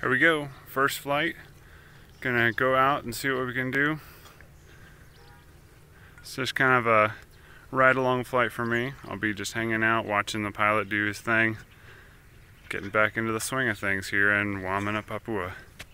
Here we go, first flight. Gonna go out and see what we can do. It's just kind of a ride-along flight for me. I'll be just hanging out, watching the pilot do his thing, getting back into the swing of things here in Wamena, Papua.